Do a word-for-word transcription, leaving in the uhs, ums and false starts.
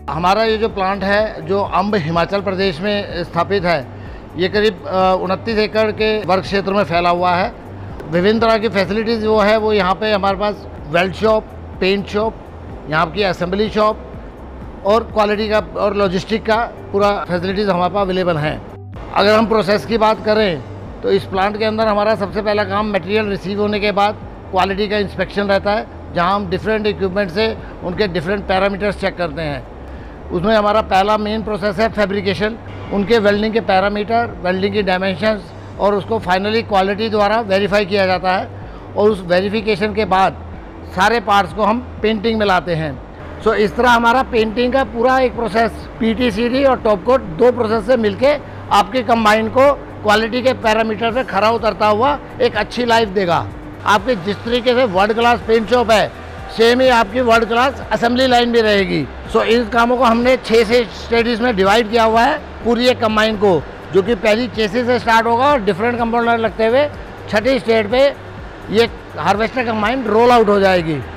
हमारा ये जो प्लांट है जो अम्ब हिमाचल प्रदेश में स्थापित है, ये करीब उनतीस एकड़ के वर्ग क्षेत्र में फैला हुआ है। विभिन्न तरह की फैसिलिटीज़ जो है वो यहाँ पे हमारे पास वेल्ड शॉप, पेंट शॉप, यहाँ की असेंबली शॉप और क्वालिटी का और लॉजिस्टिक का पूरा फैसिलिटीज़ हमारे पास अवेलेबल हैं। अगर हम प्रोसेस की बात करें तो इस प्लांट के अंदर हमारा सबसे पहला काम मटेरियल रिसीव होने के बाद क्वालिटी का इंस्पेक्शन रहता है, जहाँ हम डिफरेंट इक्विपमेंट से उनके डिफरेंट पैरामीटर्स चेक करते हैं। उसमें हमारा पहला मेन प्रोसेस है फैब्रिकेशन, उनके वेल्डिंग के पैरामीटर, वेल्डिंग की डायमेंशंस और उसको फाइनली क्वालिटी द्वारा वेरीफाई किया जाता है और उस वेरिफिकेशन के बाद सारे पार्ट्स को हम पेंटिंग में लाते हैं। सो so, इस तरह हमारा पेंटिंग का पूरा एक प्रोसेस पीटीसीडी और टॉप कोट दो प्रोसेस से मिलके आपके कंबाइन को क्वालिटी के पैरामीटर पे खरा उतरता हुआ एक अच्छी लाइफ देगा। आपके जिस तरीके से वर्ल्ड क्लास पेंट शॉप है, सेम ही आपकी वर्ल्ड क्लास असेंबली लाइन भी रहेगी। सो so, इन कामों को हमने छः से स्टेजेस में डिवाइड किया हुआ है पूरी एक कंबाइन को, जो कि पहली चेसिस से स्टार्ट होगा और डिफरेंट कंपाउंडर लगते हुए छठी स्टेज पे ये हार्वेस्टर कंबाइन रोल आउट हो जाएगी।